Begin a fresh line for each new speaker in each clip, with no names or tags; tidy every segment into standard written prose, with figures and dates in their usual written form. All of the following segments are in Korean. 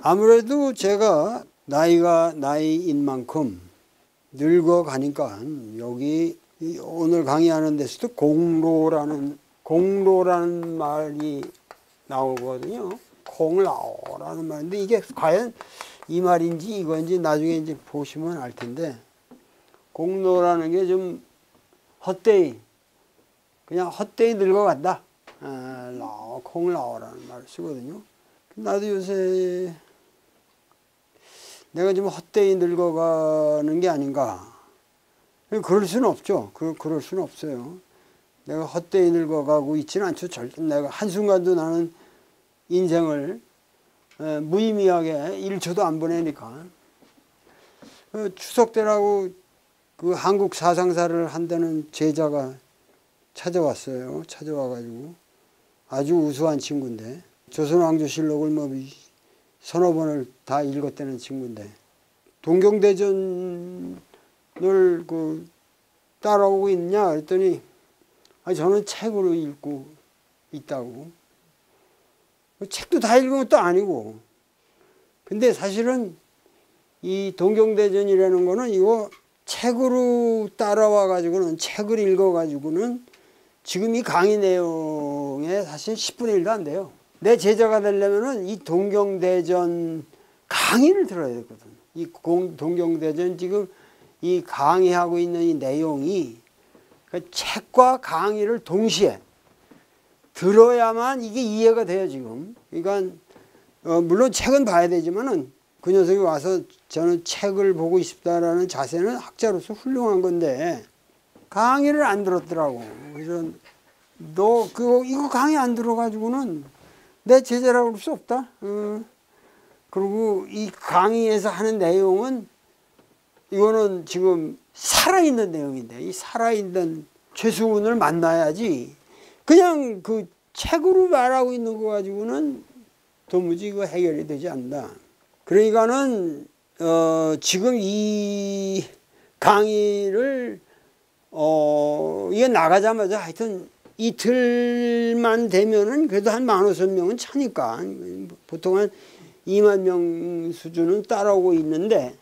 아무래도 제가 나이인 만큼 늙어가니까 여기 오늘 강의하는 데서도 공로라는 말이 나오거든요. 공로라는 말인데 이게 과연 이 말인지 이건지 나중에 이제 보시면 알 텐데, 공로라는 게 좀 헛되이 그냥 헛되이 늙어간다. 공로라는 말을 쓰거든요. 나도 요새 내가 좀 헛되이 늙어가는 게 아닌가. 그럴 수는 없죠. 그럴 수는 없어요. 내가 헛되이 늙어가고 있지는 않죠. 내가 한순간도 나는 인생을 무의미하게 1초도 안 보내니까. 추석 때라고 그 한국 사상사를 한다는 제자가 찾아왔어요. 찾아와가지고 아주 우수한 친구인데, 조선왕조실록을 뭐 서너 번을 다 읽었다는 친구인데, 동경대전을 그 따라오고 있냐 그랬더니 저는 책으로 읽고 있다고. 책도 다 읽은 것도 아니고. 근데 사실은 이 동경대전이라는 거는 이거 책으로 따라와 가지고는, 책을 읽어 가지고는 지금 이 강의 내용에 사실 10분의 1도 안 돼요. 내 제자가 되려면은 이 동경대전 강의를 들어야 되거든. 이 동경대전 지금 이 강의하고 있는 이 내용이 그 책과 강의를 동시에 들어야만 이게 이해가 돼요, 지금. 그러니까 물론 책은 봐야 되지만은 그 녀석이 와서 저는 책을 보고 싶다라는 자세는 학자로서 훌륭한 건데 강의를 안 들었더라고. 그래서 너 이거 강의 안 들어가지고는 내 제자라고 할 수 없다. 그리고 이 강의에서 하는 내용은 이거는 지금 살아있는 내용인데, 이 살아있는 최수훈을 만나야지 그냥 그 책으로 말하고 있는 거 가지고는 도무지 이거 해결이 되지 않는다. 그러니까는 지금 이 강의를 이게 나가자마자 하여튼 이틀만 되면은 그래도 한 15,000명은 차니까 보통 한 2만 명 수준은 따라오고 있는데,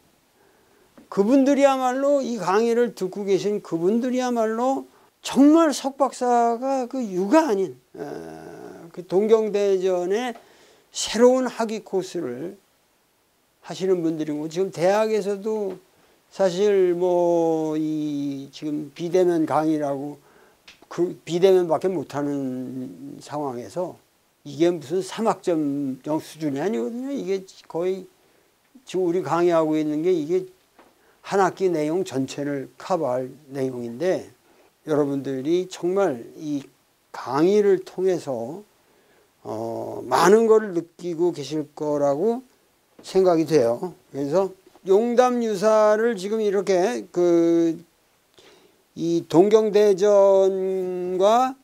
그분들이야말로 이 강의를 듣고 계신 그분들이야말로 정말 석박사가 그 유가 아닌 그 동경대전의 새로운 학위 코스를 하시는 분들이고, 지금 대학에서도 사실 뭐 이 지금 비대면 강의라고 그 비대면밖에 못하는 상황에서 이게 무슨 3학점 수준이 아니거든요. 이게 거의 지금 우리 강의하고 있는 게 이게 한 학기 내용 전체를 커버할 내용인데, 여러분들이 정말 이 강의를 통해서 많은 걸 느끼고 계실 거라고 생각이 돼요. 그래서 용담유사를 지금 이렇게 이 동경대전과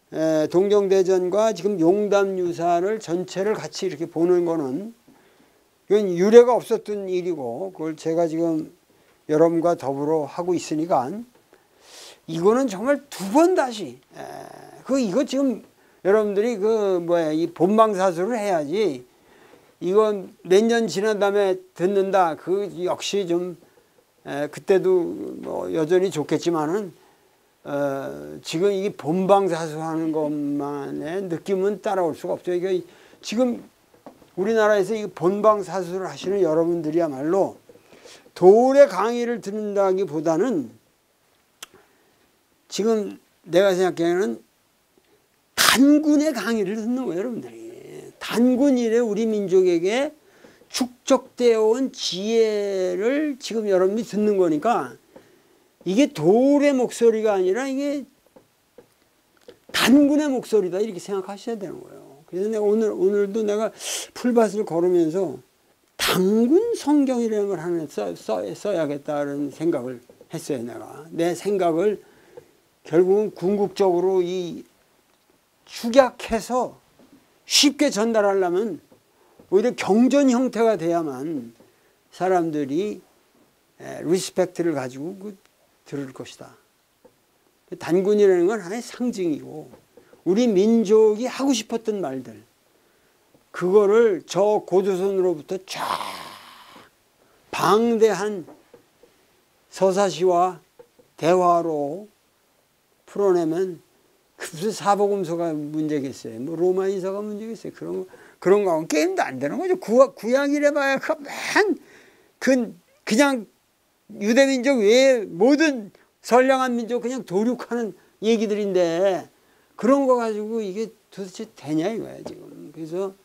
지금 용담유사를 전체를 같이 이렇게 보는 거는 이건 유례가 없었던 일이고, 그걸 제가 지금 여러분과 더불어 하고 있으니까 이거는 정말 두 번 다시 이거 지금 여러분들이 이 본방사수를 해야지. 이건 몇 년 지난 다음에 듣는다. 역시 좀 그때도 뭐 여전히 좋겠지만은 지금 이게 본방사수하는 것만의 느낌은 따라올 수가 없죠. 이게 지금 우리나라에서 이 본방사수를 하시는 여러분들이야말로 도의 강의를 듣는다기보다는 지금 내가 생각하기에는 단군의 강의를 듣는 거예요, 여러분들이. 단군 이래 우리 민족에게 축적되어 온 지혜를 지금 여러분들이 듣는 거니까 이게 돌의 목소리가 아니라 이게 단군의 목소리다, 이렇게 생각하셔야 되는 거예요. 그래서 내가 오늘도 내가 풀밭을 걸으면서 단군 성경이라는 걸 하나 써야겠다는 생각을 했어요. 내가 내 생각을 결국은 궁극적으로 이 축약해서 쉽게 전달하려면 오히려 경전 형태가 돼야만 사람들이 리스펙트를 가지고 들을 것이다. 단군이라는 건 하나의 상징이고 우리 민족이 하고 싶었던 말들, 그거를 저 고조선으로부터 쫙 방대한 서사시와 대화로 풀어내면 무슨 사복음서가 문제겠어요. 뭐 로마인서가 문제겠어요. 그런 거 하면 게임도 안 되는 거죠. 구약이래 봐야 그냥 유대민족 외에 모든 선량한 민족 그냥 도륙하는 얘기들인데 그런 거 가지고 이게 도대체 되냐 이거야 지금. 그래서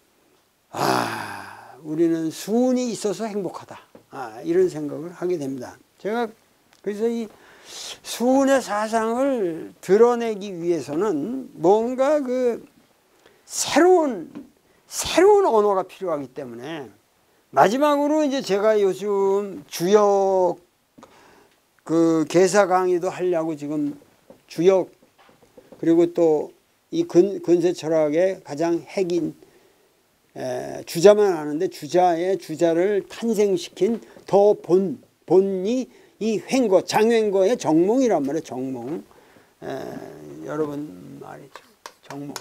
우리는 수운이 있어서 행복하다. 이런 생각을 하게 됩니다. 제가 그래서 이 수운의 사상을 드러내기 위해서는 뭔가 그 새로운 언어가 필요하기 때문에 마지막으로 이제 제가 요즘 주역 그 개사 강의도 하려고 지금 주역 그리고 또 이 근세 철학의 가장 핵인 주자만 아는데 주자를 탄생시킨 더 본이 이 횡거 장횡거의 정몽이란 말이에요. 정몽. 여러분 말이죠. 정몽.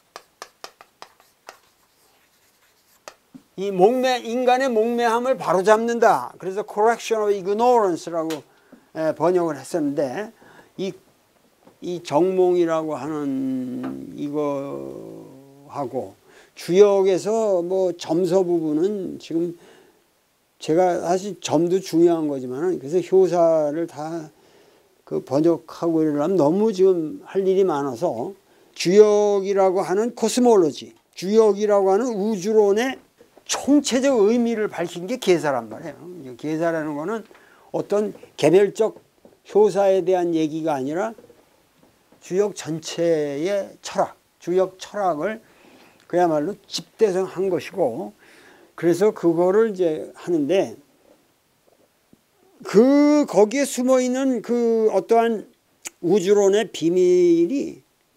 이 인간의 목매함을 바로잡는다. 그래서 correction of ignorance라고 번역을 했었는데 이 정몽이라고 하는 이거하고 주역에서 뭐 점서 부분은 지금 제가 사실 점도 중요한 거지만 그래서 효사를 다 그 번역하고 이러려면 너무 지금 할 일이 많아서 주역이라고 하는 코스몰로지, 주역이라고 하는 우주론의 총체적 의미를 밝힌 게 계사란 말이에요. 계사라는 거는 어떤 개별적 효사에 대한 얘기가 아니라 주역 전체의 철학, 주역 철학을 그야말로 집대성한 것이고 그래서 그거를 이제 하는데 거기에 숨어 있는 그 어떠한 우주론의 비밀이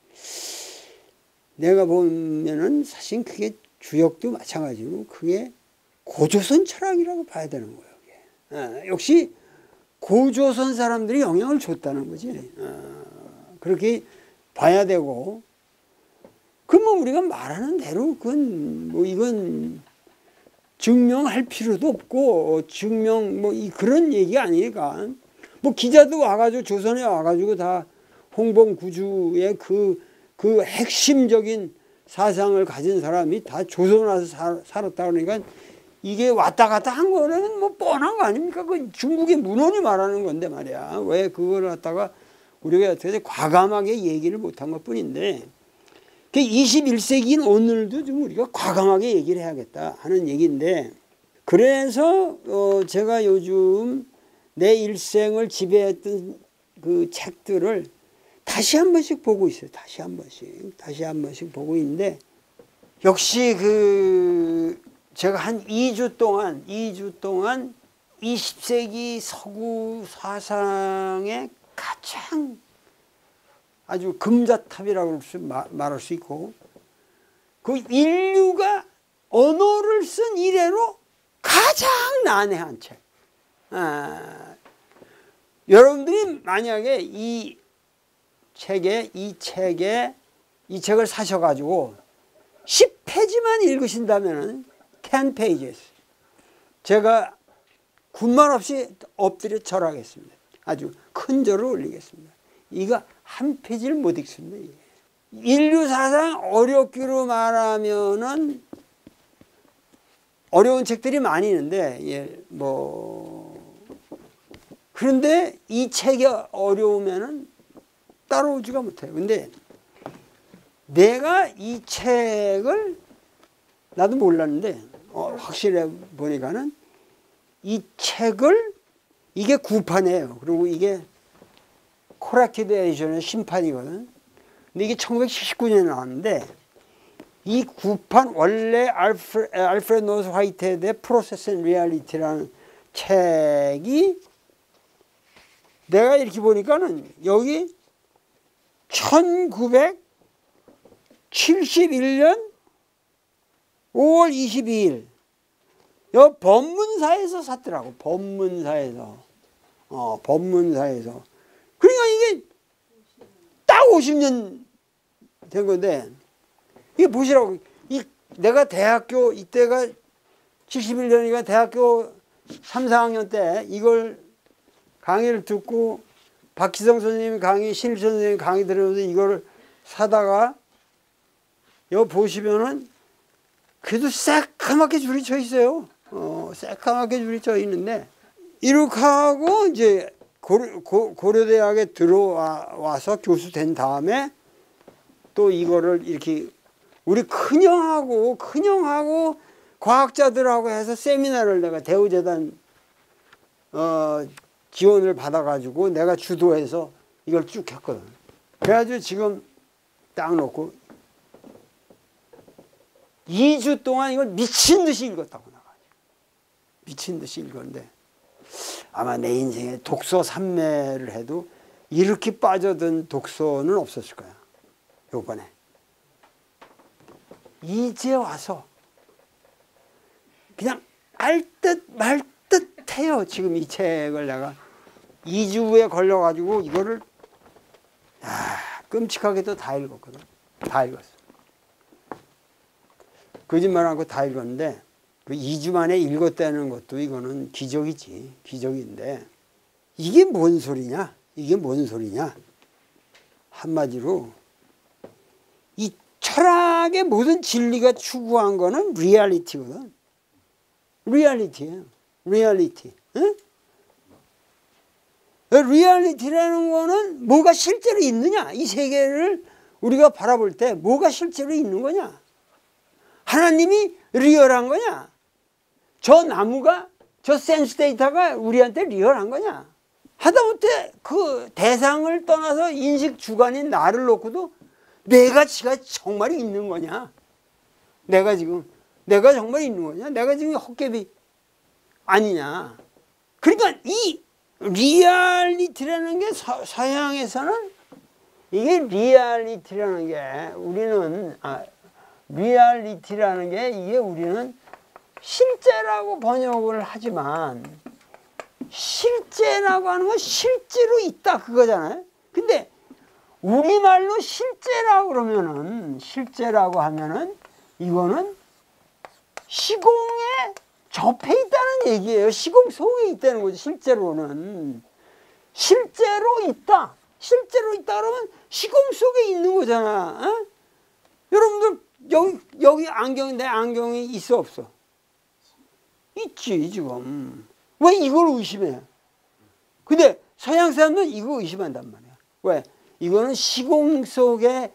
내가 보면은 사실 그게 주역도 마찬가지로 그게 고조선 철학이라고 봐야 되는 거예요. 역시 고조선 사람들이 영향을 줬다는 거지. 그렇게 봐야 되고 그러면 우리가 말하는 대로 그건 뭐 이건 증명할 필요도 없고 그런 얘기 아니니까 뭐 기자도 와가지고 조선에 와가지고 다 홍범구주의 그 핵심적인 사상을 가진 사람이 다 조선 와서 살았다 그러니까 이게 왔다 갔다 한 거는 뭐 뻔한 거 아닙니까? 그 중국의 문헌이 말하는 건데 말이야. 왜 그걸 갖다가 우리가 어떻게 과감하게 얘기를 못한 것 뿐인데 21세기인 오늘도 좀 우리가 과감하게 얘기를 해야겠다 하는 얘기인데 그래서 제가 요즘 내 일생을 지배했던 그 책들을 다시 한 번씩 보고 있어요. 다시 한 번씩 보고 있는데 역시 제가 한 2주 동안 20세기 서구 사상의 가장 아주 금자탑이라고 말할 수 있고 그 인류가 언어를 쓴 이래로 가장 난해한 책. 여러분들이 만약에 이 책을 사셔가지고 10페이지만 읽으신다면 10 pages 제가 군말 없이 엎드려 절하겠습니다. 아주 큰 절을 올리겠습니다. 이거 한 페이지를 못 읽습니다. 인류 사상 어렵기로 말하면은 어려운 책들이 많이 있는데 그런데 이 책이 어려우면은 따라오지가 못해요. 근데 내가 이 책을 나도 몰랐는데 확실해 보니까는 이 책을 이게 구판이에요. 그리고 이게 코렉티드 에디션의 심판이거든. 근데 이게 1979년에 나왔는데 이 구판 원래 알프레드 노스 화이트헤드의 프로세스 앤 리얼리티라는 책이 내가 이렇게 보니까는 여기 1971년 5월 22일 여 법문사에서 샀더라고. 법문사에서. 그러니까 이게 딱 50년 된 건데 이게 보시라고 이 내가 대학교 이때가 71년이니까 대학교 3, 4학년 때 이걸 강의를 듣고 박희성 선생님 강의, 신일 선생님 강의 들으면서 이걸 사다가 여기 보시면은 그래도 새까맣게 줄이 쳐 있어요. 새까맣게 줄이 쳐 있는데 이렇게 하고 이제 고려대학에 들어와서 교수 된 다음에 또 이거를 이렇게 우리 큰형하고 과학자들하고 해서 세미나를 내가 대우재단 지원을 받아가지고 내가 주도해서 이걸 쭉 했거든. 그래가지고 지금 딱 놓고 2주 동안 이걸 미친 듯이 읽었다고 나가지고 미친 듯이 읽었는데 아마 내 인생에 독서 산매를 해도 이렇게 빠져든 독서는 없었을 거야. 요번에 이제 와서 그냥 알 듯 말 듯 해요. 지금 이 책을 내가 2주 후에 걸려가지고 이거를 끔찍하게도 다 읽었거든. 다 읽었어. 거짓말 않고 다 읽었는데 그 2주 만에 읽었다는 것도 이거는 기적이지. 기적인데 이게 뭔 소리냐? 이게 뭔 소리냐? 한마디로 이 철학의 모든 진리가 추구한 거는 리얼리티거든. 리얼리티예요. 리얼리티. 응? 리얼리티라는 거는 뭐가 실제로 있느냐? 이 세계를 우리가 바라볼 때 뭐가 실제로 있는 거냐? 하나님이 리얼한 거냐? 저 나무가, 저 센스 데이터가 우리한테 리얼한 거냐? 하다못해 그 대상을 떠나서 인식 주관인 나를 놓고도 내 가치가 정말 있는 거냐? 내가 정말 있는 거냐? 내가 지금 헛개비 아니냐? 그러니까 이 리얼리티라는 게 서양에서는 이게 리얼리티라는 게 우리는 리얼리티라는 게 이게 우리는 실제라고 번역을 하지만 실제라고 하는 건 실제로 있다 그거잖아요. 근데 우리말로 실제라고 그러면은 실제라고 하면은 이거는 시공에 접해 있다는 얘기예요. 시공 속에 있다는 거죠. 실제로는 실제로 있다. 실제로 있다 그러면 시공 속에 있는 거잖아. 어? 여러분들 여기 안경 내 안경이 있어 없어? 있지 지금. 왜 이걸 의심해? 근데 서양 사람들은 이거 의심한단 말이야. 왜? 이거는 시공 속의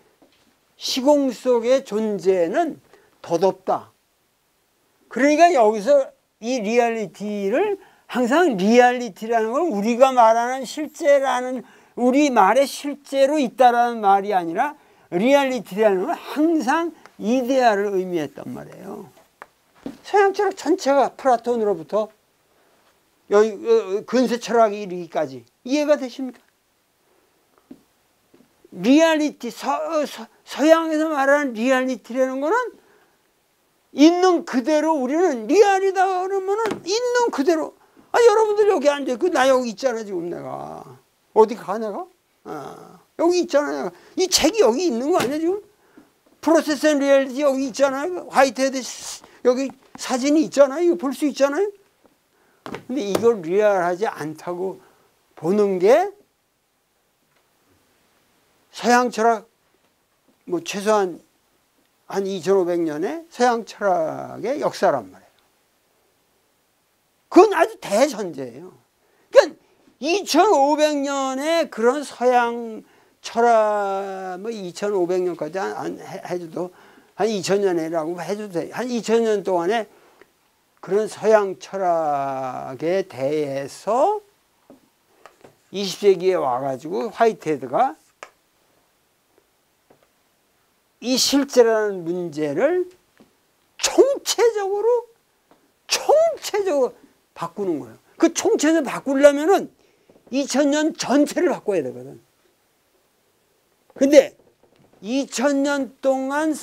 존재는 덧없다. 그러니까 여기서 이 리얼리티를 항상 리얼리티라는 건 우리가 말하는 실제라는 우리 말에 실제로 있다라는 말이 아니라 리얼리티라는 건 항상 이데아를 의미했단 말이에요. 서양 철학 전체가 플라톤으로부터 여기 근세 철학이 이르기까지 이해가 되십니까? 리얼리티 서양에서 말하는 리얼리티라는 거는 있는 그대로 우리는 리얼이다 그러면은 있는 그대로 여러분들 여기 앉아있고 나 여기 있잖아 지금 내가 어디 가 내가? 여기 있잖아 내가 이 책이 여기 있는 거 아니야 지금? 프로세스 앤 리얼리티 여기 있잖아요. 화이트헤드 여기 사진이 있잖아요. 이거 볼 수 있잖아요. 근데 이걸 리얼하지 않다고 보는 게 서양 철학 뭐 최소한 한 2500년의 서양 철학의 역사란 말이에요. 그건 아주 대전제예요. 그러니까 2500년의 그런 서양 철학 뭐 2500년까지 해줘도 한 2000년이라고 해줘도 돼. 한 2000년 동안에 그런 서양 철학에 대해서 20세기에 와가지고 화이트헤드가 이 실제라는 문제를 총체적으로 바꾸는 거예요. 그 총체적으로 바꾸려면은 2000년 전체를 바꿔야 되거든. 근데 2000년 동안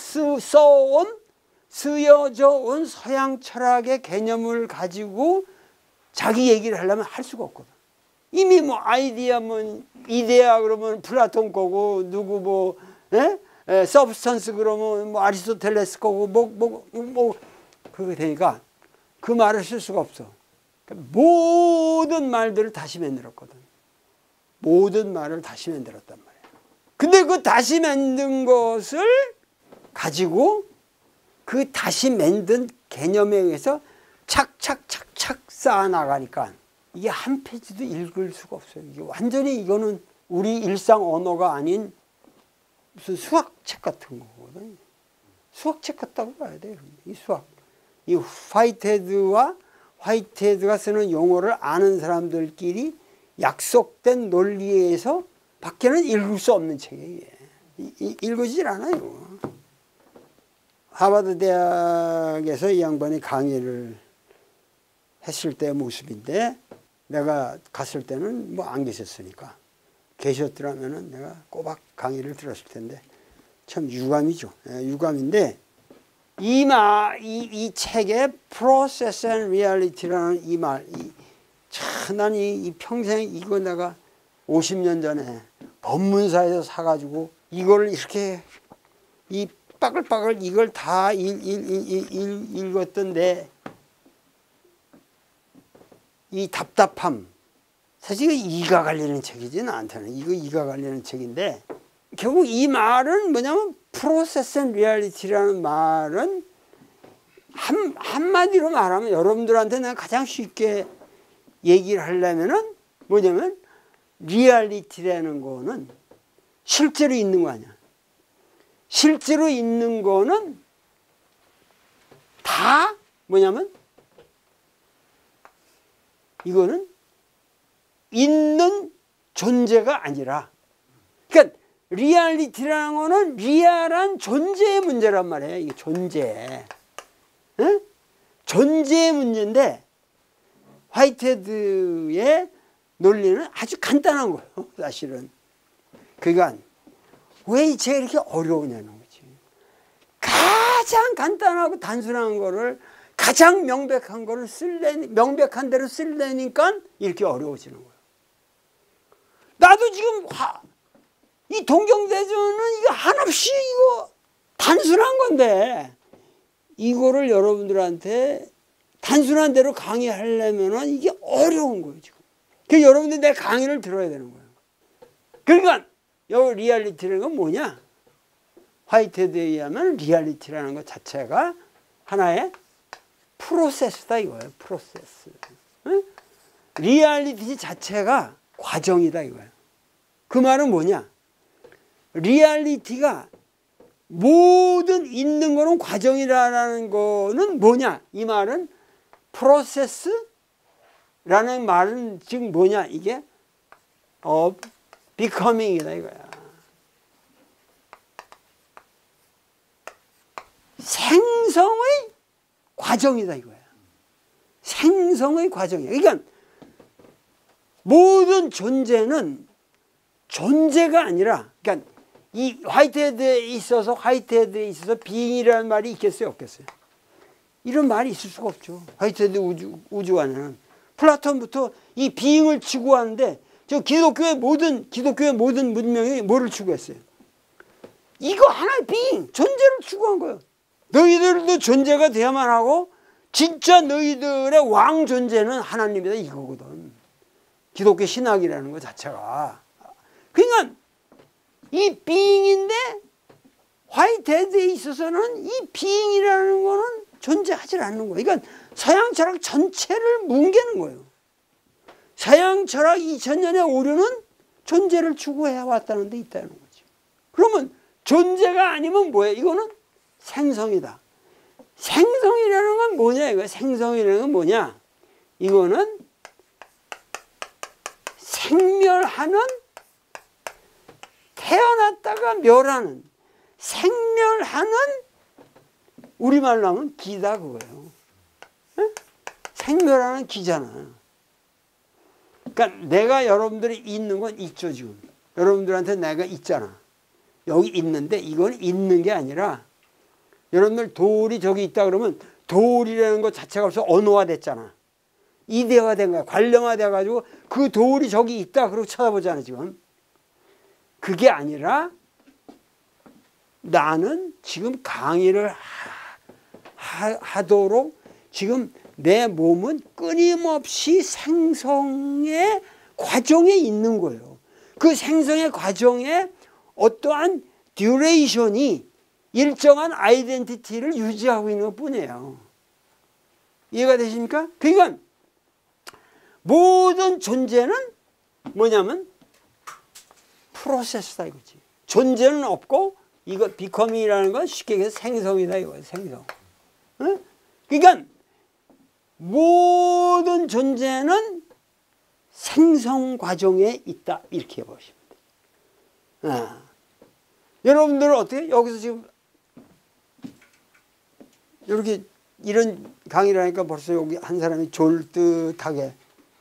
쓰여져 온 서양 철학의 개념을 가지고 자기 얘기를 하려면 할 수가 없거든. 이미 뭐 아이디어 뭐 이데아 그러면 플라톤 거고 누구 뭐 서브스턴스 그러면 뭐 아리스토텔레스 거고 그렇게 되니까 그 말을 쓸 수가 없어. 모든 말들을 다시 만들었거든. 모든 말을 다시 만들었단 말이야. 근데 그 다시 만든 것을 가지고 그 다시 만든 개념에 의해서 착착착착 쌓아나가니까 이게 한 페이지도 읽을 수가 없어요. 이게 완전히 이거는 우리 일상 언어가 아닌 무슨 수학책 같은 거거든. 수학책 같다고 봐야 돼요. 이 수학. 이 화이트헤드가 쓰는 용어를 아는 사람들끼리 약속된 논리에서 밖에는 읽을 수 없는 책이에요. 읽어지질 않아요. 하버드 대학에서 이 양반이 강의를 했을 때의 모습인데 내가 갔을 때는 뭐 안 계셨으니까 계셨더라면은 내가 꼬박 강의를 들었을 텐데 참 유감이죠. 유감인데 이 책의 Process and Reality라는 이 말, 난 이 평생 이거 내가 50년 전에 법문사에서 사가지고 이거를 이렇게 이 빠글빠글 이걸 다 읽었던 내 이 답답함. 사실 이가 갈리는 책이지는 않다는. 이거 이가 갈리는 책인데 결국 이 말은 뭐냐면 Process and Reality라는 말은 한마디로 말하면 여러분들한테 내가 가장 쉽게 얘기를 하려면은 뭐냐면 리얼리티라는 거는 실제로 있는 거 아니야. 실제로 있는 거는 다 뭐냐면 이거는 있는 존재가 아니라 그러니까 리얼리티라는 거는 리얼한 존재의 문제란 말이에요. 이게 존재. 응? 존재의 문제인데 화이트헤드의 논리는 아주 간단한 거예요. 사실은. 그러니까 왜 이 책이 이렇게 어려우냐는 거지. 가장 간단하고 단순한 거를 가장 명백한 거를 명백한 대로 쓰려니까 이렇게 어려워지는 거예요. 나도 지금 이 동경대전은 이거 한없이 이거 단순한 건데 이거를 여러분들한테 단순한 대로 강의하려면 이게 어려운 거예요, 지금. 그래서 여러분들이 내 강의를 들어야 되는 거예요. 그러니까 이 리얼리티라는 건 뭐냐? 화이트헤드에 의하면 리얼리티라는 것 자체가 하나의 프로세스다 이거예요. 프로세스. 응? 리얼리티 자체가 과정이다 이거예요. 그 말은 뭐냐? 리얼리티가 모든 있는 거는 과정이라는 거는 뭐냐? 이 말은 프로세스라는 말은 지금 뭐냐? 이게 becoming이다 이거야. 생성의 과정이다 이거야. 생성의 과정이야. 그러니까 모든 존재는 존재가 아니라, 그러니까 이 화이트헤드에 있어서 빙이라는 말이 있겠어요, 없겠어요? 이런 말이 있을 수가 없죠. 화이트헤드 우주관에는 플라톤부터 이 빙을 추구하는데 저 기독교의 모든 문명이 뭐를 추구했어요? 이거 하나의 빙, 존재를 추구한 거예요. 너희들도 존재가 돼야만 하고 진짜 너희들의 왕 존재는 하나님이다 이거거든. 기독교 신학이라는 것 자체가. 그러니까 이 빙인데 화이트헤드에 있어서는 이 빙이라는 거는 존재하지 않는 거예요. 그러니까 서양 철학 전체를 뭉개는 거예요. 서양 철학 2000년의 오류는 존재를 추구해 왔다는 데 있다는 거지. 그러면 존재가 아니면 뭐예요? 이거는 생성이다. 생성이라는 건 뭐냐? 이거 생성이라는 건 뭐냐? 이거는 생멸하는, 태어났다가 멸하는, 생멸하는, 우리말로 하면 기다 그거예요. 네? 생멸하는 기잖아. 그러니까 내가 여러분들이 있는 건 있죠 지금. 여러분들한테 내가 있잖아. 여기 있는데 이건 있는 게 아니라 여러분들 돌이 저기 있다 그러면 돌이라는 것 자체가 없어 언어화됐잖아. 이대화된 거야. 관령화돼 가지고 그 돌이 저기 있다 그러고 쳐다보잖아 지금. 그게 아니라 나는 지금 강의를 하도록 지금 내 몸은 끊임없이 생성의 과정에 있는 거예요. 그 생성의 과정에 어떠한 듀레이션이 일정한 아이덴티티를 유지하고 있는 것 뿐이에요. 이해가 되십니까? 그러니까 모든 존재는 뭐냐면 프로세스다 이거지. 존재는 없고 이거 비커밍이라는 건 쉽게 얘기해서 생성이다 이거예요. 생성. 응? 그러니까 모든 존재는 생성 과정에 있다 이렇게 보시면 돼요. 여러분들은 어떻게 여기서 지금 이렇게 이런 강의를 하니까 벌써 여기 한 사람이 졸듯하게.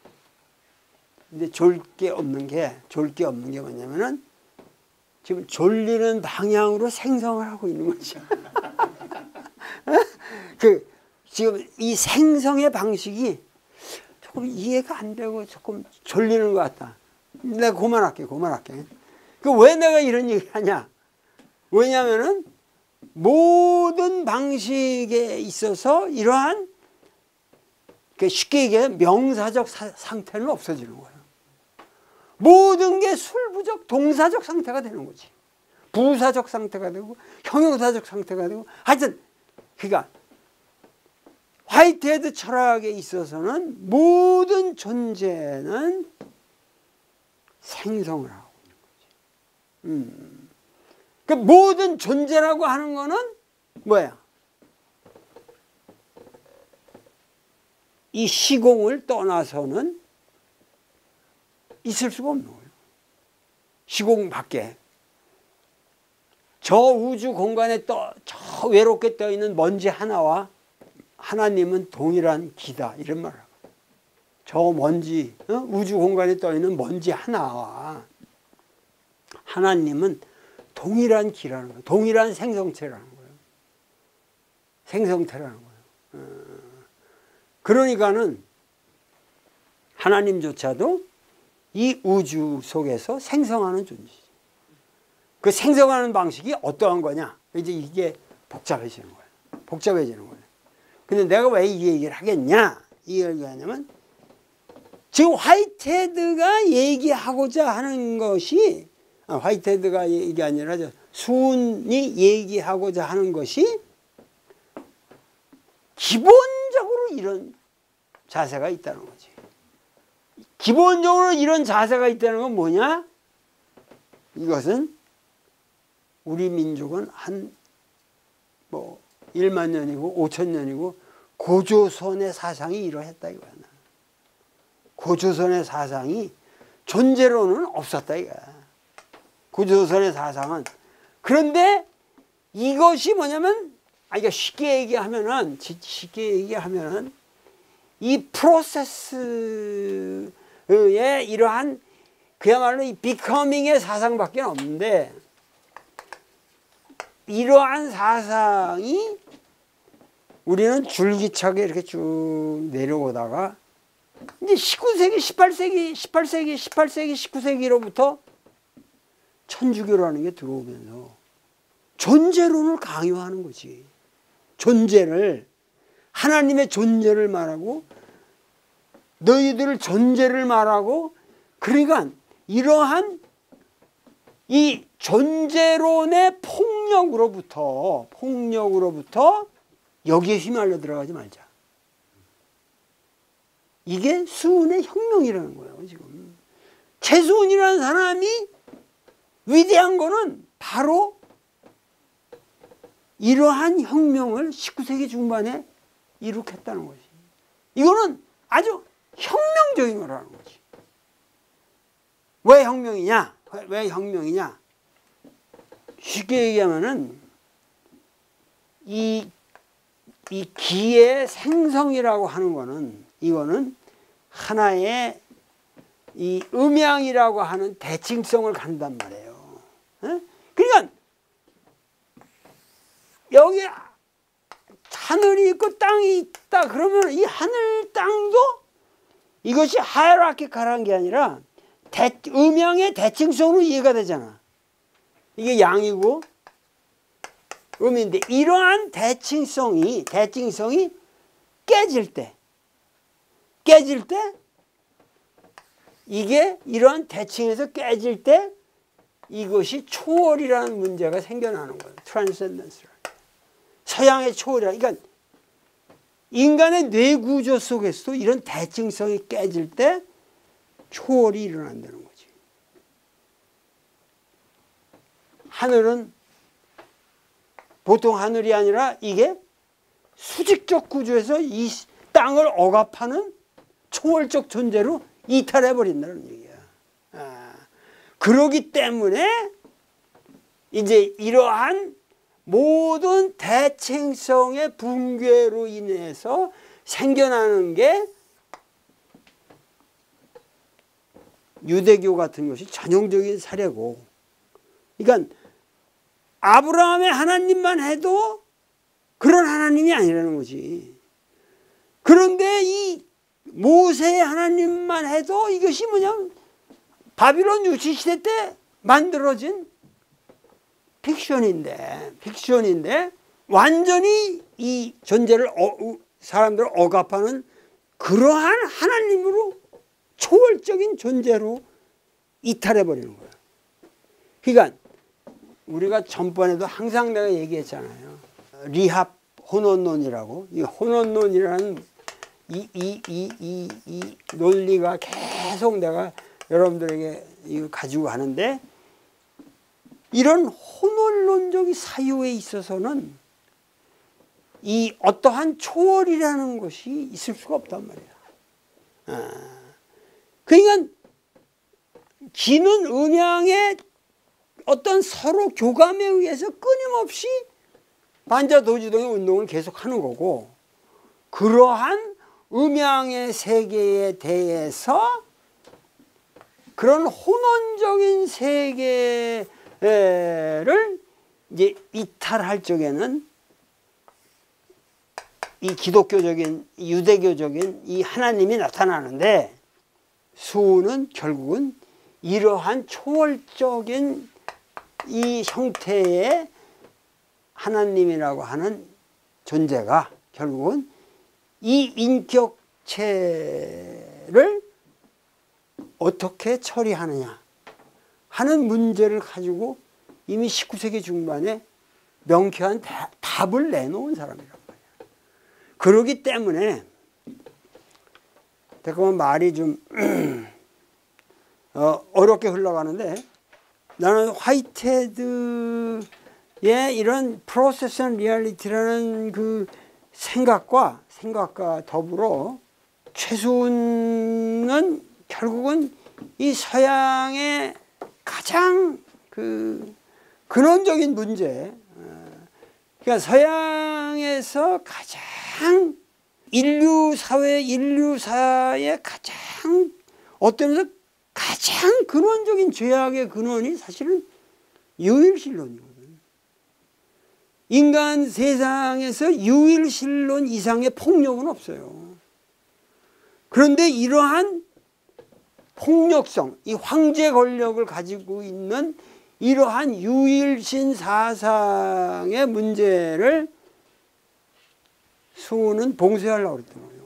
근데 졸 게 없는 게 뭐냐면은 지금 졸리는 방향으로 생성을 하고 있는 거죠. 지금 이 생성의 방식이 조금 이해가 안 되고 조금 졸리는 것 같다. 내가 그만할게. 왜 내가 이런 얘기를 하냐? 왜냐면은 모든 방식에 있어서 이러한 쉽게 얘기해 명사적 상태는 없어지는 거예요. 모든 게 술부적 동사적 상태가 되는 거지. 부사적 상태가 되고 형용사적 상태가 되고 하여튼 그러니까 화이트헤드 철학에 있어서는 모든 존재는 생성을 하고 있는 거지. 그 모든 존재라고 하는 거는 뭐야? 이 시공을 떠나서는 있을 수가 없는 거예요. 시공 밖에. 저 우주 공간에 저 외롭게 떠 있는 먼지 하나와 하나님은 동일한 기다 이런 말을 하고. 저 먼지, 우주 공간에 떠 있는 먼지 하나와 하나님은 동일한 기라는 거예요. 동일한 생성체라는 거예요. 생성체라는 거예요. 그러니까는 하나님조차도 이 우주 속에서 생성하는 존재죠. 그 생성하는 방식이 어떠한 거냐? 이제 이게 복잡해지는 거예요. 근데 내가 왜 이 얘기를 하겠냐? 이 얘기를 하냐면 지금 화이트헤드가 얘기하고자 하는 것이 화이트헤드가 얘기 아니라 수은이 얘기하고자 하는 것이 기본적으로 이런 자세가 있다는 거지. 기본적으로 이런 자세가 있다는 건 뭐냐? 이것은 우리 민족은 한 1만 년이고 5천 년이고 고조선의 사상이 이러했다 이거야. 고조선의 사상이 존재로는 없었다 이거야. 고조선의 사상은. 그런데 이것이 뭐냐면 이거 쉽게 얘기하면은 이 프로세스의 이러한 그야말로 이 비커밍의 사상밖에 없는데 이러한 사상이 우리는 줄기차게 이렇게 쭉 내려오다가 이제 19세기, 18세기, 19세기로부터 천주교라는 게 들어오면서 존재론을 강요하는 거지. 존재를, 하나님의 존재를 말하고 너희들 존재를 말하고 그러니까 이러한 이 존재론의 폭력으로부터 여기에 휘말려 들어가지 말자. 이게 수은의 혁명이라는 거예요. 지금 최수은이라는 사람이 위대한 거는 바로 이러한 혁명을 19세기 중반에 이룩했다는 거지. 이거는 아주 혁명적인 거라는 거지. 왜 혁명이냐? 쉽게 얘기하면은 이 기의 생성이라고 하는 거는 이거는 하나의 이 음양이라고 하는 대칭성을 갖는단 말이에요. 그러니까 여기 하늘이 있고 땅이 있다 그러면 이 하늘 땅도 이것이 하이라키칼한 게 아니라 음양의 대칭성으로 이해가 되잖아. 이게 양이고 의미인데 이러한 대칭성이 깨질 때 이게 이러한 대칭에서 깨질 때 이것이 초월이라는 문제가 생겨나는 거예요. 트랜센던스. 서양의 초월이라. 그러니까 인간의 뇌 구조 속에서도 이런 대칭성이 깨질 때 초월이 일어난다는 거지. 하늘은 보통 하늘이 아니라 이게 수직적 구조에서 이 땅을 억압하는 초월적 존재로 이탈해버린다는 얘기야. 그러기 때문에 이제 이러한 모든 대칭성의 붕괴로 인해서 생겨나는 게 유대교 같은 것이 전형적인 사례고, 그러니까 아브라함의 하나님만 해도 그런 하나님이 아니라는 거지. 그런데 이 모세의 하나님만 해도 이것이 뭐냐면 바빌론 유시시대 때 만들어진 픽션인데 완전히 이 존재를 사람들을 억압하는 그러한 하나님으로 초월적인 존재로 이탈해버리는 거예요. 그러니까 우리가 전번에도 항상 내가 얘기했잖아요. 리합 혼원론이라고. 이 혼원론이라는 이 논리가 계속 내가 여러분들에게 이거 가지고 가는데, 이런 혼원론적 사유에 있어서는 이 어떠한 초월이라는 것이 있을 수가 없단 말이야. 그러니까 기는 음양의 어떤 서로 교감에 의해서 끊임없이 반자도지동의 운동을 계속하는 거고, 그러한 음양의 세계에 대해서 그런 혼원적인 세계를 이제 이탈할 적에는 이 기독교적인 유대교적인 이 하나님이 나타나는데, 수는 결국은 이러한 초월적인 이 형태의 하나님이라고 하는 존재가 결국은 이 인격체를 어떻게 처리하느냐 하는 문제를 가지고 이미 19세기 중반에 명쾌한 답을 내놓은 사람이란 말이야. 그러기 때문에 잠깐만 말이 좀 어렵게 흘러가는데, 나는 화이트헤드의 이런 프로세스 앤 리얼리티라는 그 생각과 더불어 최순은 결국은 이 서양의 가장 그 근원적인 문제, 그러니까 서양에서 가장 인류사의 가장 어떤 면에서 가장 근원적인 죄악의 근원이 사실은 유일신론이거든. 인간 세상에서 유일신론 이상의 폭력은 없어요. 그런데 이러한 폭력성, 이 황제 권력을 가지고 있는 이러한 유일신 사상의 문제를 수는 봉쇄하려고 그랬던 거예요.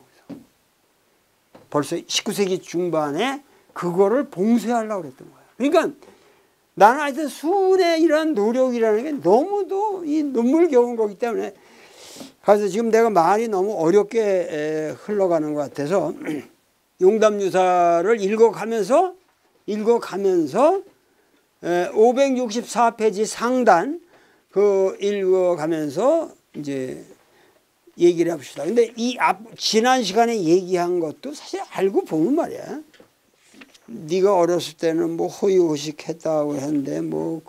벌써 19세기 중반에 그거를 봉쇄하려고 그랬던 거예요. 그러니까 나는 하여튼 수의 이러한 노력이라는 게 너무도 이 눈물겨운 거기 때문에, 그래서 지금 내가 말이 너무 어렵게 흘러가는 것 같아서 용담유사를 읽어가면서 564페이지 상단 그 읽어가면서 이제 얘기를 해봅시다. 근데 이 지난 시간에 얘기한 것도 사실 알고 보면 말이야. 네가 어렸을 때는 뭐 호의호식했다고 했는데 뭐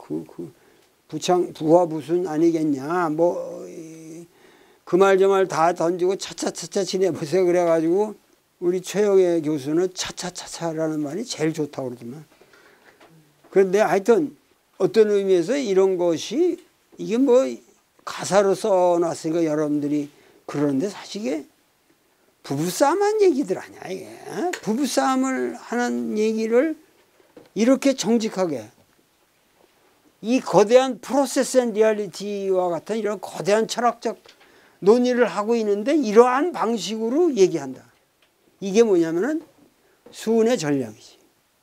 부화부순 아니겠냐, 뭐 그 말 저 말 다 던지고 차차차차 지내보세요. 그래가지고 우리 최영애 교수는 차차차차라는 말이 제일 좋다고 그러지만, 그런데 하여튼 어떤 의미에서 이런 것이 이게 뭐 가사로 써놨으니까 여러분들이 그러는데, 사실 이게 부부싸움한 얘기들 아니야 이게. 부부싸움을 하는 얘기를 이렇게 정직하게 이 거대한 프로세스 앤 리얼리티와 같은 이런 거대한 철학적 논의를 하고 있는데 이러한 방식으로 얘기한다. 이게 뭐냐면은 수은의 전략이지.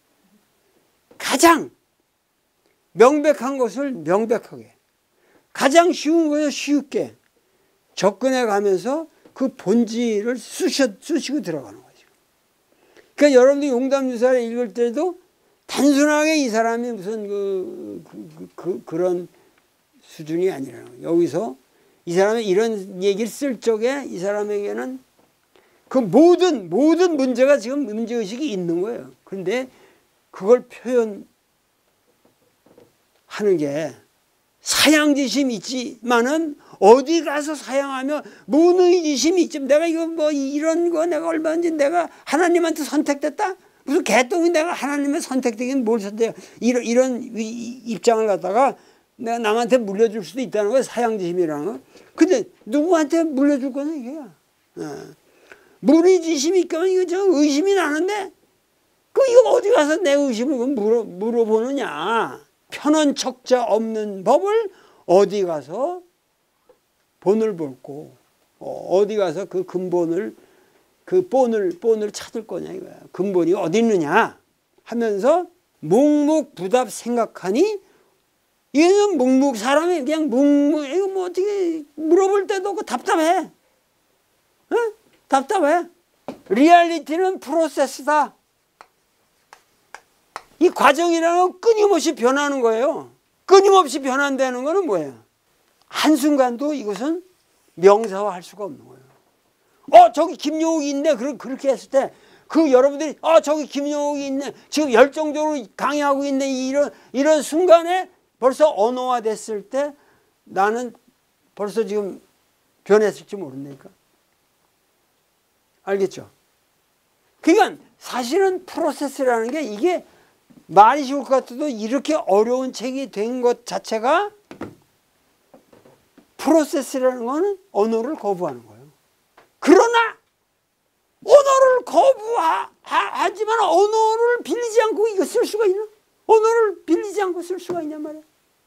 가장 명백한 것을 명백하게, 가장 쉬운 것을 쉽게 접근해 가면서 그 본질을 쑤시고 들어가는 거죠. 그러니까 여러분들이 용담유사를 읽을 때도 단순하게 이 사람이 무슨 그런 수준이 아니라는 거예요. 여기서 이 사람이 이런 얘기를 쓸 적에 이 사람에게는 그 모든 문제가 지금 문제의식이 있는 거예요. 그런데 그걸 표현하는 게 사양지심이 있지만은 어디 가서 사양하며 문의지심이 있지. 내가 이거 뭐 이런 거 내가 얼마든지 내가 하나님한테 선택됐다? 무슨 개똥이 내가 하나님의 선택되긴 뭘 선택해. 이런 입장을 갖다가 내가 남한테 물려줄 수도 있다는 거예요. 사양지심이라는 거. 근데 누구한테 물려줄 거냐 이게야. 문의지심이 있으면 이거 저 의심이 나는데 이거 어디 가서 내 의심을 물어보느냐. 편한 척자 없는 법을 어디 가서 본을 볼고 어디 가서 그 근본을 그 본을 찾을 거냐 이거야. 근본이 어디 있느냐 하면서 묵묵부답 생각하니 이거는 묵묵 사람이 그냥 묵묵 이거 뭐 어떻게 물어볼 때도 없고 답답해. 어? 답답해. 리얼리티는 프로세스다. 이 과정이라는 건 끊임없이 변하는 거예요. 끊임없이 변한다는 거는 뭐예요? 한순간도 이것은 명사화할 수가 없는 거예요. 저기 김용욱이 있네. 그렇게 했을 때 여러분들이 저기 김용욱이 있네. 지금 열정적으로 강의하고 있네. 이런 순간에 벌써 언어화됐을 때 나는 벌써 지금 변했을지 모른다니까. 알겠죠? 그러니까 사실은 프로세스라는 게 이게 말이 쉬울 것 같아도 이렇게 어려운 책이 된 것 자체가 프로세스라는 거는 언어를 거부하는 거예요. 그러나 언어를 거부하지만 언어를 빌리지 않고 이거 쓸 수가 있나? 언어를 빌리지 않고 쓸 수가 있냔 말이야.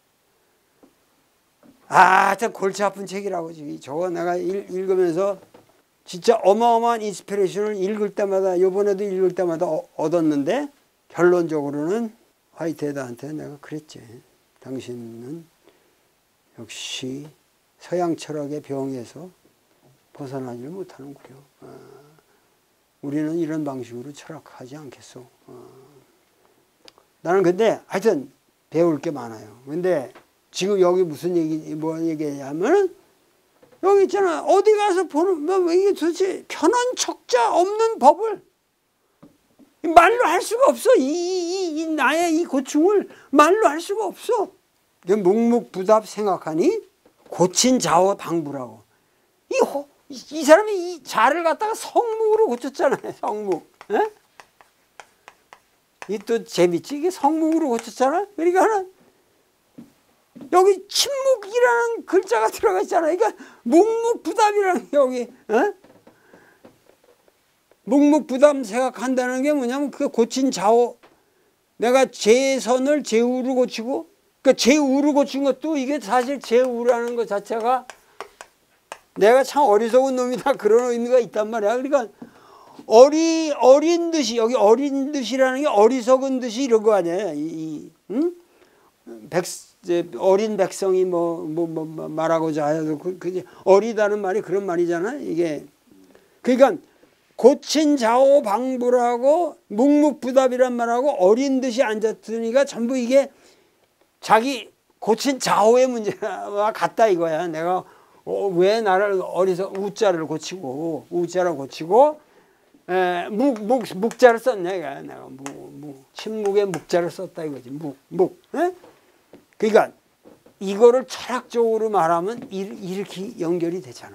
참 골치 아픈 책이라고. 저거 내가 읽으면서 진짜 어마어마한 인스피레이션을 읽을 때마다 이번에도 읽을 때마다 얻었는데 결론적으로는 화이트헤드한테 내가 그랬지. 당신은 역시 서양 철학의 병에서 벗어나지를 못하는구려. 우리는 이런 방식으로 철학하지 않겠소. 나는 근데 하여튼 배울 게 많아요. 근데 지금 여기 무슨 얘기냐면 여기 있잖아. 어디 가서 보는 이게 도대체 편한 척자 없는 법을 말로 할 수가 없어. 나의 이 고충을 말로 할 수가 없어. 묵묵부답 생각하니 고친 자어 방부라고. 이 사람이 이 자를 갖다가 성묵으로 고쳤잖아요. 성묵. 이 또 재밌지? 이게 성묵으로 고쳤잖아. 그러니까 여기 침묵이라는 글자가 들어가 있잖아. 그러니까 묵묵부답이라는 게 여기. 묵묵부답 생각한다는 게 뭐냐면 그 고친 자어. 내가 제선을 제우로 고치고, 그러니까 제우로 고친 것도 이게 사실 제우라는 것 자체가 내가 참 어리석은 놈이다 그런 의미가 있단 말이야. 그러니까 어린 듯이, 여기 어린 듯이라는 게 어리석은 듯이 이런 거 아니야. 어린 백성이 말하고자 해도 어리다는 말이 그런 말이잖아. 이게 그러니까 고친 자오 방부라고 묵묵부답이란 말하고 어린 듯이 앉았으니까 전부 이게 자기 고친 자오의 문제와 같다 이거야. 내가 왜 나를 우자를 고치고 묵자를 썼냐. 내가 침묵에 묵자를 썼다 이거지. 묵. 그러니까 이거를 철학적으로 말하면 이렇게 연결이 되잖아.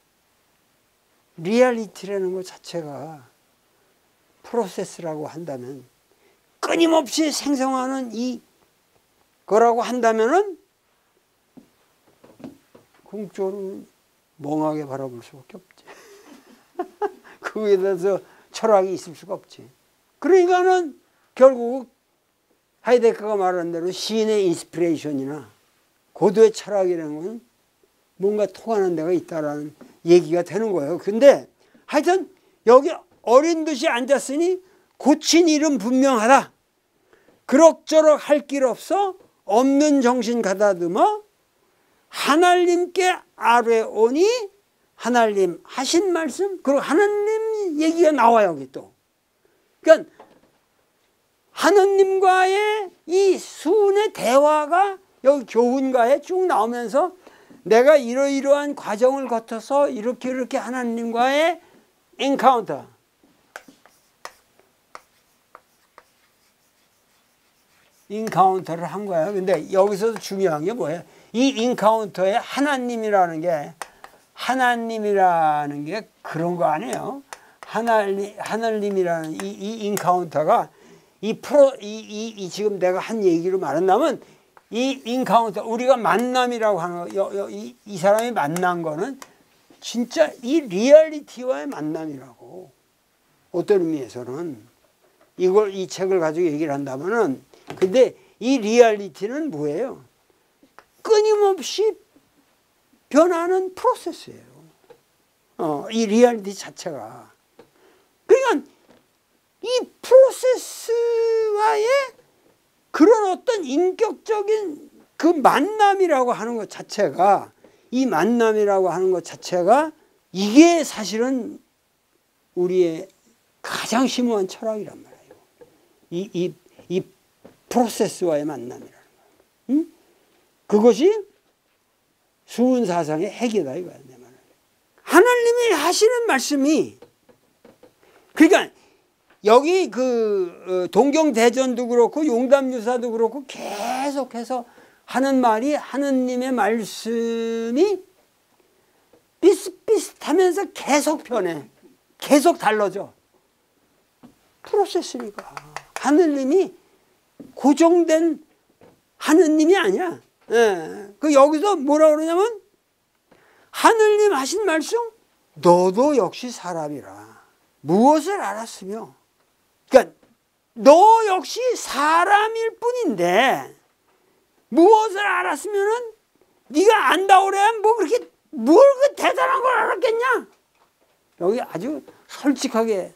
리얼리티라는 것 자체가 프로세스라고 한다면 끊임없이 생성하는 이 거라고 한다면은 궁조를 멍하게 바라볼 수밖에 없지. 그거에 대해서 철학이 있을 수가 없지. 그러니까는 결국 하이데거가 말하는 대로 시인의 인스피레이션이나 고도의 철학이라는 건 뭔가 통하는 데가 있다라는 얘기가 되는 거예요. 근데 하여튼 여기 어린 듯이 앉았으니 고친 일은 분명하다. 그럭저럭 할 길 없어 없는 정신 가다듬어 하나님께 아뢰오니 하나님 하신 말씀, 그리고 하나님 얘기가 나와요. 여기 또. 그러니까 하나님과의 이 수은의 대화가 여기 교훈가에 쭉 나오면서 내가 이러이러한 과정을 거쳐서 이렇게 하나님과의 엔카운터, 인카운터를 한 거예요. 근데 여기서도 중요한 게 뭐예요? 이 인카운터에 하나님이라는 게 그런 거 아니에요. 하나님이라는 이 인카운터가 지금 내가 한 얘기로 말한다면 이 인카운터, 우리가 만남이라고 하는 거, 이 사람이 만난 거는 진짜 이 리얼리티와의 만남이라고. 어떤 의미에서는 이 책을 가지고 얘기를 한다면은, 근데 이 리얼리티는 뭐예요? 끊임없이 변하는 프로세스예요. 이 리얼리티 자체가. 그러니까 이 프로세스와의 그런 어떤 인격적인 그 만남이라고 하는 것 자체가, 이 만남이라고 하는 것 자체가 이게 사실은 우리의 가장 심오한 철학이란 말이에요. 이 프로세스와의 만남이라는 거. 응? 그것이 수은 사상의 핵이다 이거야, 내 말은. 하나님이 하시는 말씀이, 그러니까 여기 그 동경대전도 그렇고 용담유사도 그렇고 계속해서 하는 말이, 하느님의 말씀이 비슷비슷하면서 계속 변해, 계속 달라져. 프로세스니까. 하느님이 고정된 하느님이 아니야. 예. 그 여기서 뭐라 그러냐면, 하느님 하신 말씀, 너도 역시 사람이라. 무엇을 알았으며, 그러니까 너 역시 사람일 뿐인데 무엇을 알았으면은 네가 안다고 그래 뭐 그렇게 뭘 그 대단한 걸 알았겠냐. 여기 아주 솔직하게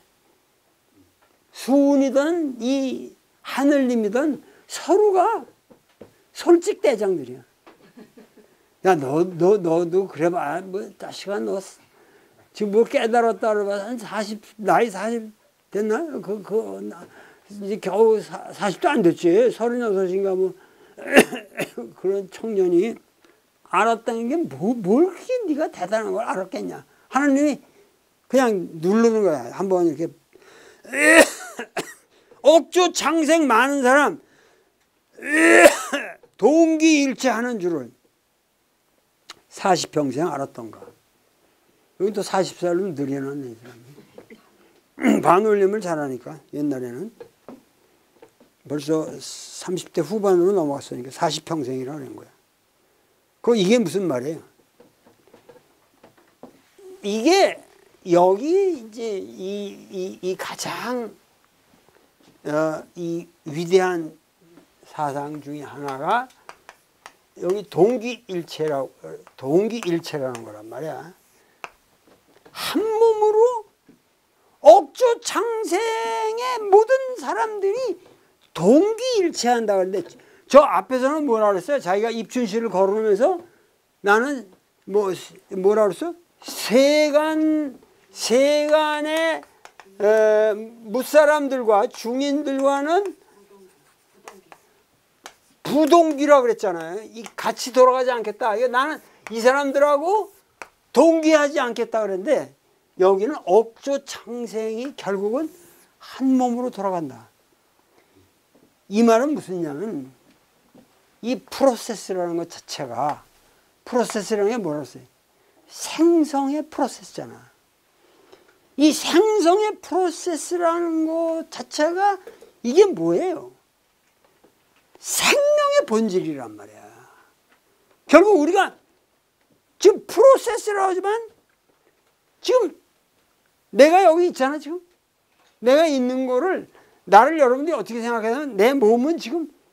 수은이든 이 하늘님이든 서로가 솔직대장들이야. 야, 너도 그래봐. 뭐, 자식아, 너 지금 뭐 깨달았다 그래봐. 한 40, 나이 40 됐나? 이제 겨우 40도 안 됐지. 36인가 뭐. 그런 청년이 알았다는 게 뭘 그렇게 네가 대단한 걸 알았겠냐. 하나님이 그냥 누르는 거야. 한번 이렇게. 억조 창생 많은 사람, 동기일체하는 줄을 40평생 알았던가. 여기 또 40살로 늘여놨네, 이 사람이. 반올림을 잘하니까, 옛날에는. 벌써 30대 후반으로 넘어갔으니까 40평생이라고 그런 거야. 이게 무슨 말이에요? 이게, 여기 이제 이 가장, 이 위대한 사상 중에 하나가 여기 동기일체라는 거란 말이야. 한 몸으로 억조 창생의 모든 사람들이 동기일체한다 그러는데, 저 앞에서는 뭐라 그랬어요? 자기가 입춘시를 걸으면서 나는 뭐라 그랬어? 세간의 무사람들과 중인들과는 부동기라고 그랬잖아요. 같이 돌아가지 않겠다. 나는 이 사람들하고 동기하지 않겠다 그랬는데, 여기는 억조 창생이 결국은 한 몸으로 돌아간다. 이 말은 무슨 냐면, 이 프로세스라는 것 자체가, 프로세스라는 게 뭐라고 했어요? 생성의 프로세스잖아. 이 생성의 프로세스라는 것 자체가 이게 뭐예요? 생명의 본질이란 말이야. 결국 우리가 지금 프로세스라고 하지만, 지금 내가 여기 있잖아. 지금 내가 있는 거를, 나를 여러분들이 어떻게 생각하냐면, 내 몸은 지금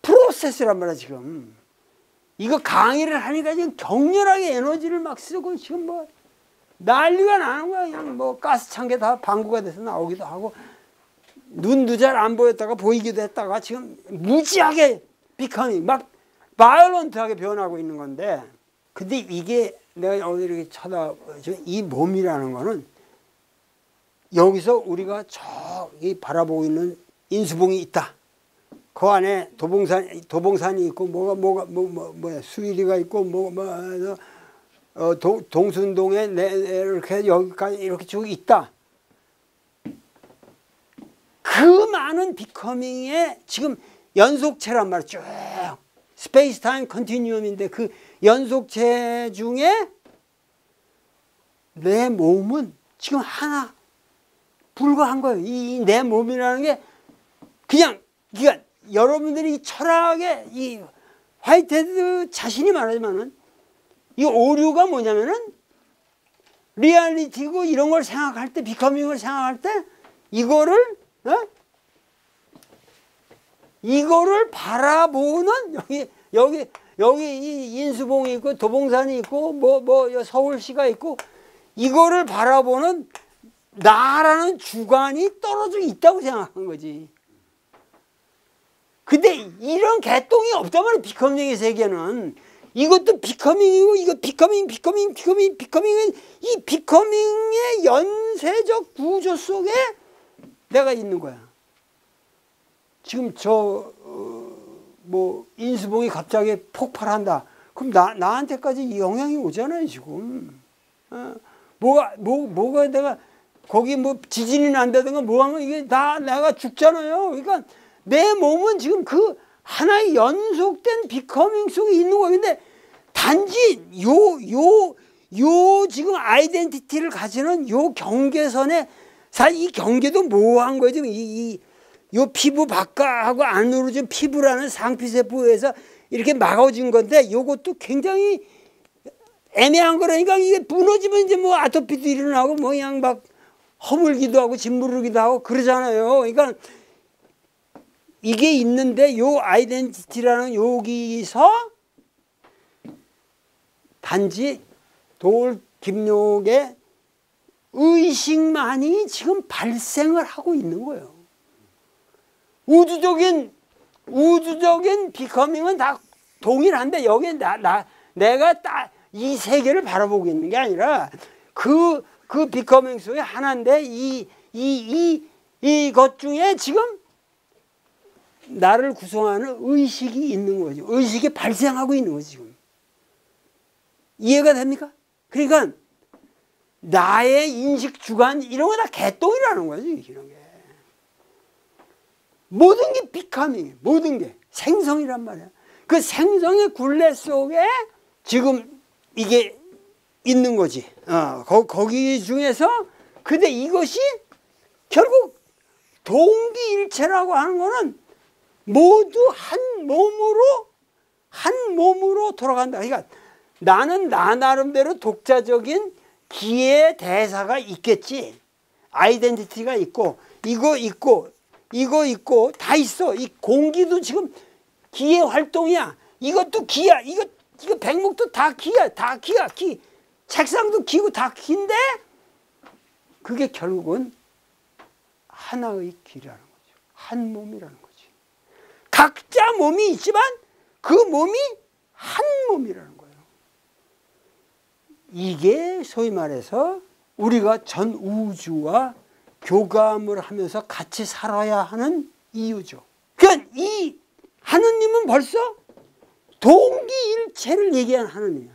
프로세스란 말이야 지금. 이거 강의를 하니까 지금 격렬하게 에너지를 막 쓰고 지금 뭐 난리가 나는 거야. 그냥 뭐 가스찬 게 다 방구가 돼서 나오기도 하고 눈도 잘 안 보였다가 보이기도 했다가 지금 무지하게 비커밍 막 바이올런트하게 변하고 있는 건데, 근데 이게 내가 어디 이렇게 이 몸이라는 거는 여기서 우리가 저기 바라보고 있는 인수봉이 있다. 그 안에 도봉산이 있고 뭐야 수일이가 있고 동순동에 이렇게 여기까지 이렇게 쭉 있다. 그 많은 비커밍의 지금 연속체란 말이야. 쭉 스페이스 타임 컨티뉴엄인데 그 연속체 중에 내 몸은 지금 하나 불과한 거예요. 이 내 몸이라는 게 그냥 여러분들이 철학의 이 화이트헤드 자신이 말하지만은 이 오류가 뭐냐면은 리얼리티고 이런 걸 생각할 때, 비커밍을 생각할 때 이거를 바라보는 여기 이 인수봉이 있고 도봉산이 있고 뭐 서울시가 있고 이거를 바라보는 나라는 주관이 떨어져 있다고 생각한 거지. 근데 이런 개똥이 없단 말이야. 비커밍의 세계는. 이것도 비커밍이고 이거 비커밍은 이 비커밍의 연쇄적 구조 속에 내가 있는 거야. 지금 뭐 인수봉이 갑자기 폭발한다. 그럼 나한테까지 영향이 오잖아요 지금. 뭐가 내가 거기 뭐 지진이 난다든가 뭐 하면 이게 다 내가 죽잖아요. 그러니까 내 몸은 지금 그 하나의 연속된 비커밍 속에 있는 거예요. 근데 단지 요 지금 아이덴티티를 가지는 요 경계선에 사실 이 경계도 모호한 거예요. 지금 요 피부 바깥하고 안으로 좀 피부라는 상피세포에서 이렇게 막아진 건데 요것도 굉장히 애매한 거라니까. 이게 무너지면 이제 뭐 아토피도 일어나고 뭐 그냥 막 허물기도 하고 짓무르기도 하고 그러잖아요. 그러니까 이게 있는데 요 아이덴티티라는 여기서 단지 김용의 의식만이 지금 발생을 하고 있는 거예요. 우주적인 비커밍은 다 동일한데 여기 내가 딱 이 세계를 바라보고 있는 게 아니라 그 비커밍 속에 하나인데 이것 중에 지금 나를 구성하는 의식이 있는 거죠. 의식이 발생하고 있는 거죠 지금. 이해가 됩니까? 그러니까 나의 인식 주관 이런 거 다 개똥이라는 거지. 이런 게 모든 게 비커밍, 모든 게 생성이란 말이야. 그 생성의 굴레 속에 지금 이게 있는 거지. 거기 중에서 근데 이것이 결국 동기일체라고 하는 거는 모두 한 몸으로 돌아간다. 그러니까 나는 나 나름대로 독자적인 기의 대사가 있겠지. 아이덴티티가 있고 이거 있고 다 있어. 이 공기도 지금 기의 활동이야. 이것도 기야. 이거 백목도 다 기야. 다 기야. 기. 책상도 기고 다 기인데 그게 결국은 하나의 기라는 거죠. 한 몸이라는 거지. 각자 몸이 있지만 그 몸이 한 몸이라는 거예요. 이게 소위 말해서 우리가 전 우주와 교감을 하면서 같이 살아야 하는 이유죠. 그러니까 이 하느님은 벌써 동기일체를 얘기한 하느님이야.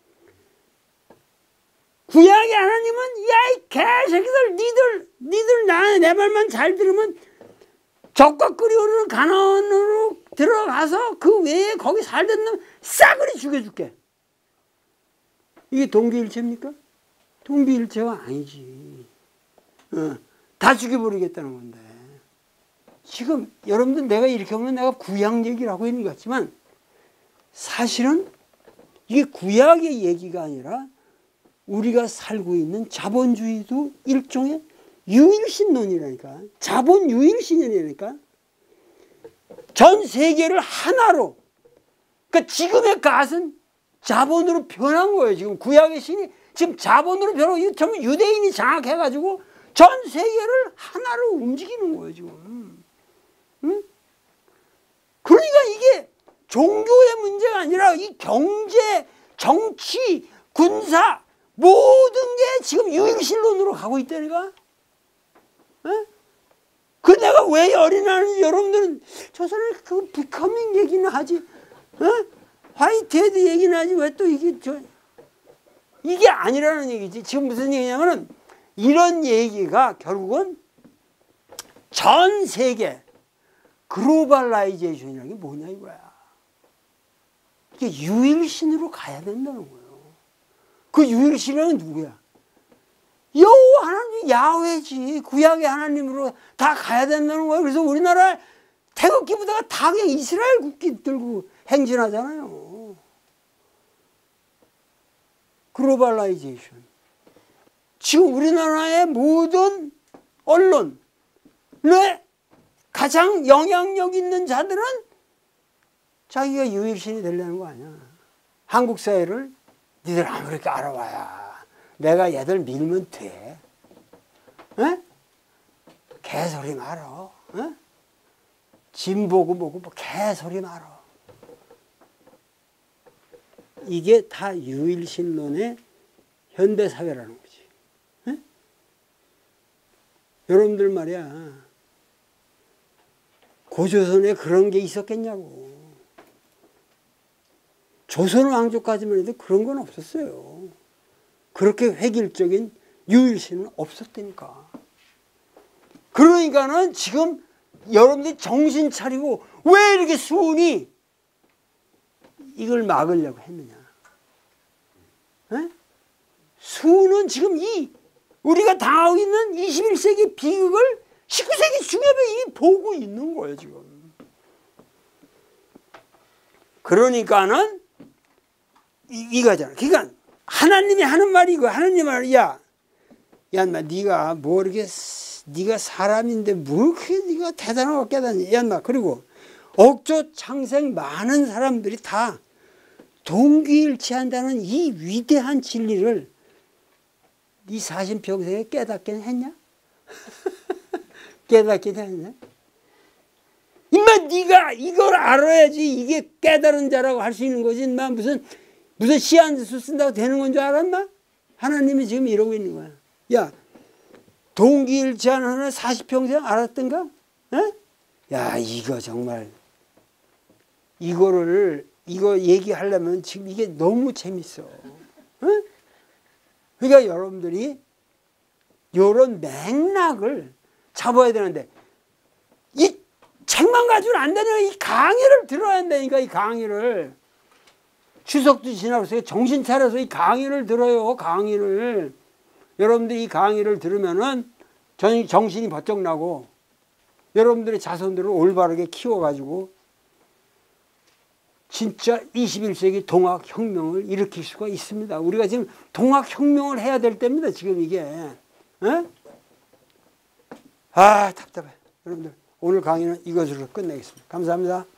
구약의 하나님은 야 이 개새끼들 니들 내 말만 잘 들으면 적과 끓이오르는 가나안으로 들어가서 그 외에 거기 살던 놈 싸그리 죽여줄게. 이게 동기일체입니까? 동기일체가 아니지. 다 죽여버리겠다는 건데. 지금 여러분들 내가 이렇게 보면 내가 구약 얘기를 하고 있는 것 같지만 사실은 이게 구약의 얘기가 아니라 우리가 살고 있는 자본주의도 일종의 유일신론이라니까. 자본 유일신론이라니까. 전 세계를 하나로, 그러니까 지금의 갓은 자본으로 변한 거예요. 지금 구약의 신이 지금 자본으로 변하고, 이거 전부 유대인이 장악해가지고 전 세계를 하나로 움직이는 거예요, 지금. 응? 그러니까 이게 종교의 문제가 아니라 이 경제, 정치, 군사 모든 게 지금 유일신론으로 가고 있다니까. 에? 그 내가 왜 열이 나는지 여러분들은 저 사람이 그 비커밍 얘기는 하지, 화이트헤드 얘기는 하지 왜 또 이게 아니라는 얘기지. 지금 무슨 얘기냐면은 이런 얘기가 결국은 전 세계 글로벌라이제이션이라는 게 뭐냐 이거야. 이게 유일신으로 가야 된다는 거예요. 그 유일신은 누구야? 여호와 하나님, 야훼지. 구약의 하나님으로 다 가야 된다는 거예요. 그래서 우리나라 태극기 부대가 다 그냥 이스라엘 국기 들고 행진하잖아요. 글로벌라이제이션. 지금 우리나라의 모든 언론의 가장 영향력 있는 자들은 자기가 유일신이 되려는 거 아니야. 한국 사회를 니들 아무렇게 알아봐야 내가 얘들 밀면 돼. 에? 개소리 말어. 에? 진보고 뭐고 뭐 개소리 말어. 이게 다 유일신론의 현대사회라는 거지. 에? 여러분들 말이야. 고조선에 그런 게 있었겠냐고. 조선 왕조까지만 해도 그런 건 없었어요. 그렇게 획일적인 유일신은 없었다니까. 그러니까는 지금 여러분들이 정신 차리고 왜 이렇게 수훈이 이걸 막으려고 했느냐. 에? 수훈은 지금 우리가 당하고 있는 21세기 비극을 19세기 중엽에 이미 보고 있는 거예요, 지금. 그러니까는 이거잖아. 그러니까 하나님이 하는 말이 이거. 하나님 말이 야, 인마 네가 뭐 이렇게 네가 사람인데 뭘 그렇게 네가 대단한 거 깨닫니? 야, 인마 그리고 억조 창생 많은 사람들이 다 동기일치한다는 이 위대한 진리를 네 사신 평생에 깨닫긴 했냐? 깨닫긴 했냐? 인마 네가 이걸 알아야지 이게 깨달은 자라고 할 수 있는 거지. 인마 무슨 시한수 쓴다고 되는 건 줄 알았나? 하나님이 지금 이러고 있는 거야. 야, 동기일치한 하나 40평생 알았던가? 에? 야, 이거 정말 이거 얘기하려면 지금 이게 너무 재밌어. 에? 그러니까 여러분들이 이런 맥락을 잡아야 되는데 이 책만 가지고는 안 되냐. 이 강의를 들어야 한다니까. 이 강의를. 추석도 지나서 정신 차려서 이 강의를 들어요. 강의를. 여러분들이 이 강의를 들으면은 정신이 번쩍 나고 여러분들의 자손들을 올바르게 키워가지고 진짜 21세기 동학혁명을 일으킬 수가 있습니다. 우리가 지금 동학혁명을 해야 될 때입니다. 지금 이게. 에? 아, 답답해. 여러분들 오늘 강의는 이것으로 끝내겠습니다. 감사합니다.